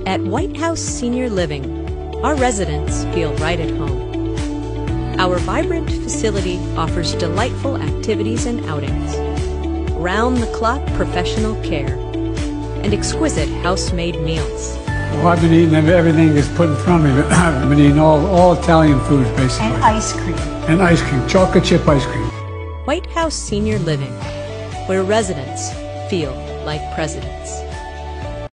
At White House Senior Living, our residents feel right at home. Our vibrant facility offers delightful activities and outings, round-the-clock professional care, and exquisite house-made meals. Well, I've been eating everything that's put in front of me. I've been eating all Italian foods, basically. And ice cream. And ice cream, chocolate chip ice cream. White House Senior Living, where residents feel like presidents.